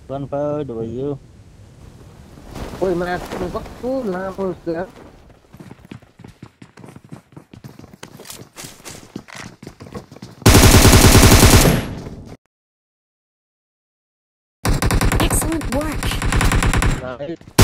Confirm Ui mà waktu lama sekali. Excellent work. Nice.